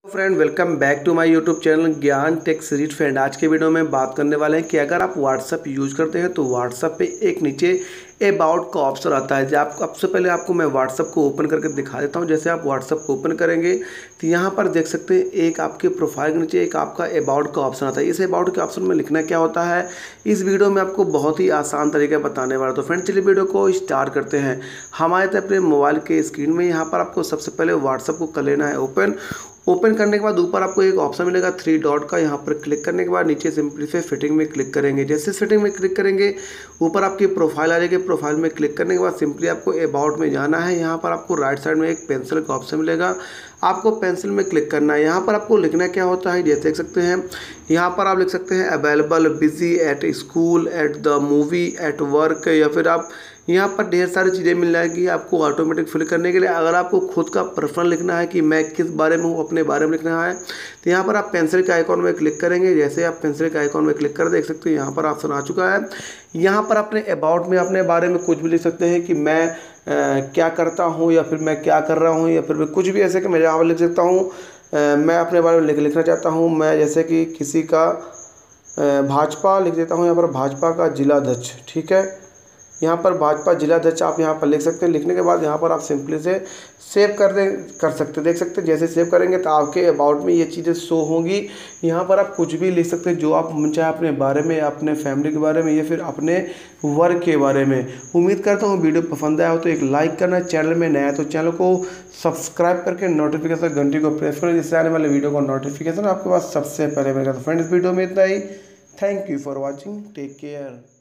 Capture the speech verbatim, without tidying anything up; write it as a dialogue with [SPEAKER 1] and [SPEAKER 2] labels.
[SPEAKER 1] Friend, welcome back to my YouTube channel Gyan tech series. Friend, आज के video में बात करने वाले हैं कि अगर आप व्हाट्सअप यूज़ करते हैं तो व्हाट्सअप पे एक नीचे अबाउट का ऑप्शन आता है। जो आप सबसे पहले आपको मैं व्हाट्सअप को ओपन करके दिखा देता हूं। जैसे आप व्हाट्सअप को ओपन करेंगे तो यहां पर देख सकते हैं एक आपके प्रोफाइल के नीचे एक आपका अबाउट का ऑप्शन आता है। इस अबाउट के ऑप्शन में लिखना क्या होता है, इस वीडियो में आपको बहुत ही आसान तरीके बताने वाला। तो फ्रेंड, चलिए वीडियो को स्टार्ट करते हैं। हमारे तो अपने मोबाइल के स्क्रीन में यहाँ पर आपको सबसे पहले व्हाट्सअप को कर लेना है ओपन। ओपन करने के बाद ऊपर आपको एक ऑप्शन मिलेगा थ्री डॉट का। यहाँ पर क्लिक करने के बाद नीचे सिंपली से फिटिंग में क्लिक करेंगे। जैसे फिटिंग में क्लिक करेंगे ऊपर आपकी प्रोफाइल आ जाएगी। प्रोफाइल में क्लिक करने के बाद सिंपली आपको अबाउट में जाना है। यहाँ पर आपको राइट साइड में एक पेंसिल का ऑप्शन मिलेगा, आपको पेंसिल में क्लिक करना है। यहाँ पर आपको लिखना क्या होता है, जैसे देख सकते हैं यहाँ पर आप लिख सकते हैं available, busy, at school, at the movie, at work, या फिर आप यहाँ पर ढेर सारी चीज़ें मिल जाएगी आपको ऑटोमेटिक फिल करने के लिए। अगर आपको खुद का पर्सनल लिखना है कि मैं किस बारे में हूँ, अपने बारे में लिखना है, तो यहाँ पर आप पेंसिल के आइकॉन में क्लिक करेंगे। जैसे आप पेंसिल के आइकॉन में क्लिक कर देख सकते हैं यहाँ पर ऑप्शन आ चुका है। यहाँ पर अपने अबाउट में अपने बारे में कुछ भी लिख सकते हैं कि मैं आ, क्या करता हूँ, या फिर मैं क्या कर रहा हूँ, या फिर मैं कुछ भी ऐसे कि मैं यहाँ पर लिख सकता हूँ मैं अपने बारे में लिख लिखना चाहता हूँ। मैं जैसे कि किसी का भाजपा लिख देता हूँ, यहाँ पर भाजपा का जिलाध्यक्ष, ठीक है। यहाँ पर भाजपा जिलाध्यक्ष आप यहाँ पर लिख सकते हैं। लिखने के बाद यहाँ पर आप सिंपली से सेव कर दे कर सकते हैं। देख सकते हैं जैसे सेव करेंगे तो आपके अबाउट में ये चीज़ें शो होंगी। यहाँ पर आप कुछ भी लिख सकते हैं जो आप चाहे अपने बारे में, अपने फैमिली के बारे में, या फिर अपने वर्क के बारे में। उम्मीद करता हूँ वीडियो पसंद आया हो तो एक लाइक करना, चैनल में नया तो चैनल को सब्सक्राइब करके नोटिफिकेशन घंटी को प्रेस करें, जिससे आने वाले वीडियो का नोटिफिकेशन आपके पास सबसे पहले मिलेगा। तो फ्रेंड्स, वीडियो में इतना ही। Thank you for watching, take care.